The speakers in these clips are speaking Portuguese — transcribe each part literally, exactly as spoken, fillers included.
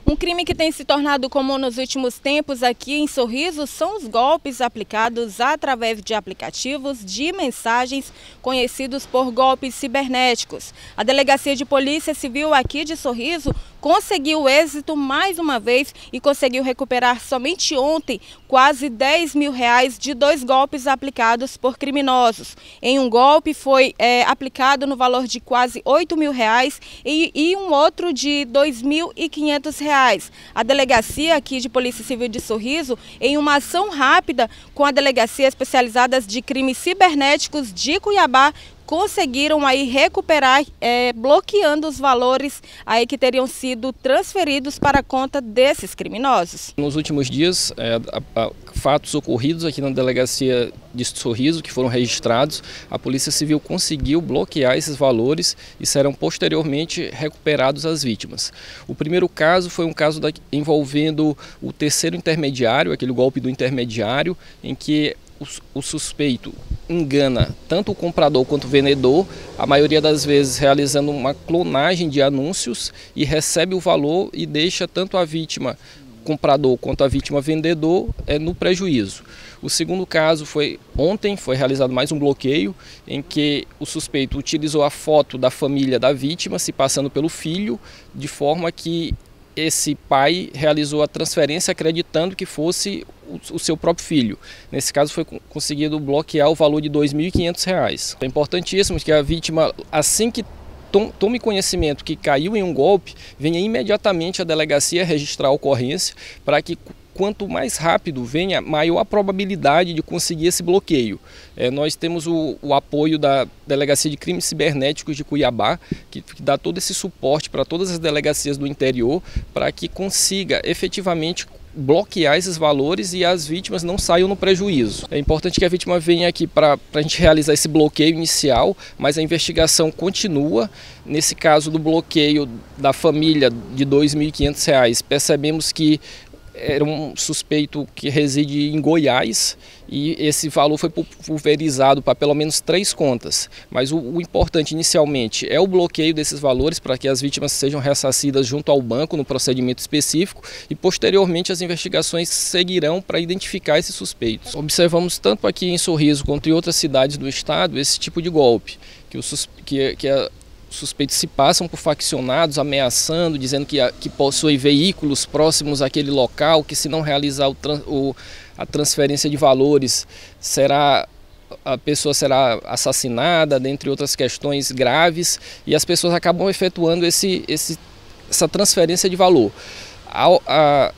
Um crime que tem se tornado comum nos últimos tempos aqui em Sorriso são os golpes aplicados através de aplicativos de mensagens conhecidos por golpes cibernéticos. A Delegacia de Polícia Civil aqui de Sorriso conseguiu êxito mais uma vez e conseguiu recuperar somente ontem quase dez mil reais de dois golpes aplicados por criminosos. Em um golpe foi é, aplicado no valor de quase oito mil reais e, e um outro de dois mil e quinhentos reais. A Delegacia aqui de Polícia Civil de Sorriso, em uma ação rápida com a Delegacia Especializada de Crimes Cibernéticos de Cuiabá, conseguiram aí recuperar, é, bloqueando os valores aí que teriam sido transferidos para a conta desses criminosos. Nos últimos dias, é, a, a, fatos ocorridos aqui na Delegacia de Sorriso, que foram registrados, a Polícia Civil conseguiu bloquear esses valores e serão posteriormente recuperados às vítimas. O primeiro caso foi um caso da, envolvendo o terceiro intermediário, aquele golpe do intermediário, em que o, o suspeito engana tanto o comprador quanto o vendedor, a maioria das vezes realizando uma clonagem de anúncios, e recebe o valor e deixa tanto a vítima comprador quanto a vítima vendedor é, no prejuízo. O segundo caso foi ontem, foi realizado mais um bloqueio em que o suspeito utilizou a foto da família da vítima se passando pelo filho, de forma que esse pai realizou a transferência acreditando que fosse o seu próprio filho. Nesse caso foi conseguido bloquear o valor de dois mil e quinhentos reais. É importantíssimo que a vítima, assim que tome conhecimento que caiu em um golpe, venha imediatamente à delegacia registrar a ocorrência, para que quanto mais rápido venha, maior a probabilidade de conseguir esse bloqueio. É, nós temos o, o apoio da Delegacia de Crimes Cibernéticos de Cuiabá, que, que dá todo esse suporte para todas as delegacias do interior, para que consiga efetivamente bloquear esses valores e as vítimas não saiam no prejuízo. É importante que a vítima venha aqui para a gente realizar esse bloqueio inicial, mas a investigação continua. Nesse caso do bloqueio da família de dois mil e quinhentos reais, percebemos que era um suspeito que reside em Goiás e esse valor foi pulverizado para pelo menos três contas. Mas o, o importante inicialmente é o bloqueio desses valores para que as vítimas sejam ressarcidas junto ao banco no procedimento específico, e posteriormente as investigações seguirão para identificar esses suspeitos. Observamos tanto aqui em Sorriso quanto em outras cidades do estado esse tipo de golpe, que, o sus, que, que a, suspeitos se passam por faccionados, ameaçando, dizendo que, que possuem veículos próximos àquele local, que se não realizar o, o, a transferência de valores, será, a pessoa será assassinada, dentre outras questões graves, e as pessoas acabam efetuando esse, esse, essa transferência de valor. A, a,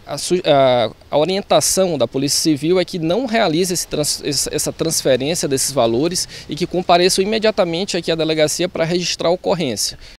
A, a orientação da Polícia Civil é que não realize esse trans, essa transferência desses valores e que compareçam imediatamente aqui à delegacia para registrar a ocorrência.